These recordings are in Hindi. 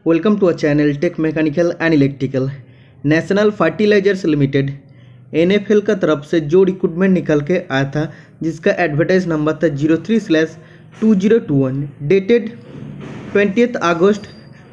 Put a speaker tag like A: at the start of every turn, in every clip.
A: Welcome to a channel tech mechanical and electrical. National fertilisers limited NFL का तरफ से जो रिक्रूटमेंट निकल के आया था, जिसका एडवर्टाइज नंबर था 03/2021 डेटेड 20 अगस्त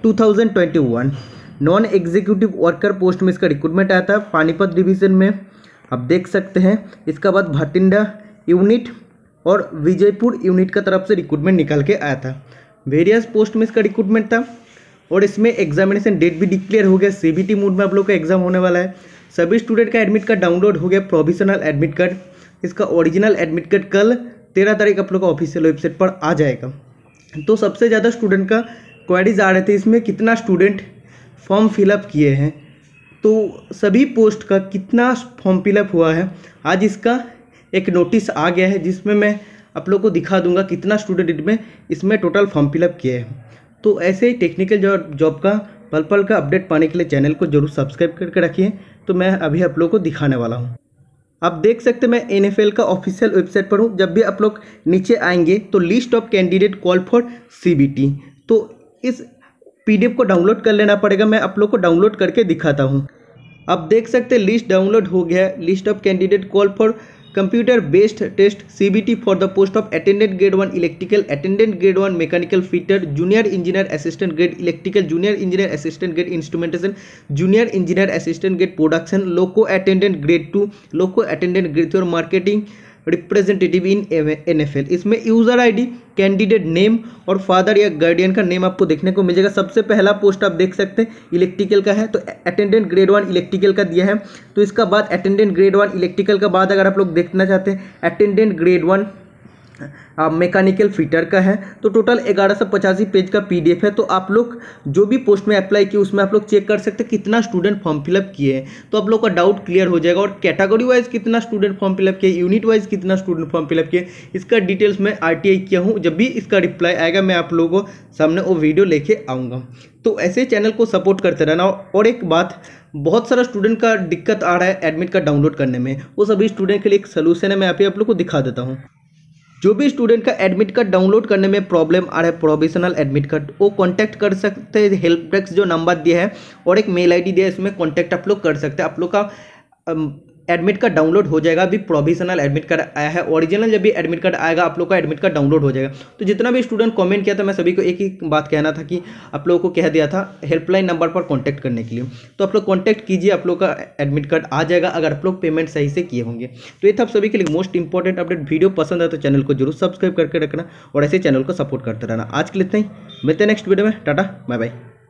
A: 2021। नॉन एग्जीक्यूटिव वर्कर पोस्ट में इसका रिक्रूटमेंट आया था पानीपत डिवीज़न में, आप देख सकते हैं। इसका बाद भटिंडा यूनिट और विजयपुर यूनिट का तरफ से रिक्रूटमेंट निकल के आया था। वेरियस पोस्ट में इसका रिक्रूटमेंट था और इसमें एग्जामिनेशन डेट भी डिक्लेयर हो गया। CBT मोड में आप लोग का एग्जाम होने वाला है। सभी स्टूडेंट का एडमिट कार्ड डाउनलोड हो गया, प्रोविजनल एडमिट कार्ड। इसका ओरिजिनल एडमिट कार्ड कल 13 तारीख आप लोग का ऑफिशियल वेबसाइट पर आ जाएगा। तो सबसे ज़्यादा स्टूडेंट का क्वेरीज आ रहे थे, इसमें कितना स्टूडेंट फॉर्म फिलअप किए हैं, तो सभी पोस्ट का कितना फॉर्म फिलअप हुआ है। आज इसका एक नोटिस आ गया है, जिसमें मैं आप लोग को दिखा दूंगा कितना स्टूडेंट इसमें टोटल फॉर्म फिलअप किए हैं। तो ऐसे ही टेक्निकल जॉब का पल पल का अपडेट पाने के लिए चैनल को जरूर सब्सक्राइब करके रखिए। तो मैं अभी आप लोग को दिखाने वाला हूँ। आप देख सकते हैं मैं NFL का ऑफिशियल वेबसाइट पर हूँ। जब भी आप लोग नीचे आएंगे तो list of candidate call for CBT, तो इस PDF को डाउनलोड कर लेना पड़ेगा। मैं आप लोग को डाउनलोड करके दिखाता हूँ। आप देख सकते हैं लिस्ट डाउनलोड हो गया है। List of candidate call for computer based test CBT for the post of attendant grade 1 electrical, attendant grade 1 mechanical fitter, junior engineer assistant grade electrical, junior engineer assistant grade instrumentation, junior engineer assistant grade production, loco attendant grade 2, loco attendant grade 3 और मार्केटिंग रिप्रेजेंटेटिव इन NFL। इसमें यूज़र ID, कैंडिडेट नेम और फादर या गार्डियन का नेम आपको देखने को मिल जाएगा। सबसे पहला पोस्ट आप देख सकते हैं इलेक्ट्रिकल का है, तो अटेंडेंट ग्रेड 1 इलेक्ट्रिकल का दिया है। तो इसका बाद अटेंडेंट ग्रेड 1 इलेक्ट्रिकल का बाद अगर आप लोग देखना चाहते हैं अटेंडेंट ग्रेड 1 मैकेनिकल फिटर का है। तो टोटल 1185 पेज का PDF है। तो आप लोग जो भी पोस्ट में अप्लाई किए उसमें आप लोग चेक कर सकते हैं कितना स्टूडेंट फॉर्म फिलअप किए हैं, तो आप लोग का डाउट क्लियर हो जाएगा। और कैटेगरी वाइज कितना स्टूडेंट फॉर्म फिलअप किए, यूनिट वाइज कितना स्टूडेंट फॉर्म फिलअप किए, इसका डिटेल्स मैं RTI किया हूँ। जब भी इसका रिप्लाई आएगा मैं आप लोगों को सामने वो वीडियो लेके आऊँगा। तो ऐसे चैनल को सपोर्ट करते रहना। और एक बात, बहुत सारा स्टूडेंट का दिक्कत आ रहा है एडमिट कार्ड डाउनलोड करने में, वो सभी स्टूडेंट के लिए एक सोल्यूशन है, मैं यहाँ पे आप लोग को दिखा देता हूँ। जो भी स्टूडेंट का एडमिट कार्ड डाउनलोड करने में प्रॉब्लम आ रहा है, प्रोविजनल एडमिट कार्ड, वो कांटेक्ट कर सकते हैं। हेल्प डेस्क जो नंबर दिया है और एक मेल ID दिया है, इसमें कांटेक्ट आप लोग कर सकते हैं। आप लोग का एडमिट कार्ड डाउनलोड हो जाएगा। अभी प्रोविजनल एडमिट कार्ड आया है, ओरिजिनल जब भी एडमिट कार्ड आएगा आप लोग का एडमिट कार्ड डाउनलोड हो जाएगा। तो जितना भी स्टूडेंट कमेंट किया था, मैं सभी को एक ही बात कहना था कि आप लोगों को कह दिया था हेल्पलाइन नंबर पर कांटेक्ट करने के लिए। तो आप लोग कांटेक्ट कीजिए, आप लोग का एडमिट कार्ड आ जाएगा अगर आप लोग पेमेंट सही से किए होंगे। तो ये था आप सभी के लिए मोस्ट इंपॉर्टेंट अपडेट। वीडियो पसंद है तो चैनल को जरूर सब्सक्राइब करके रखना और ऐसे चैनल को सपोर्ट करते रहना। आज के लिए इतना ही, मिलते हैं नेक्स्ट वीडियो में। Tata bye bye.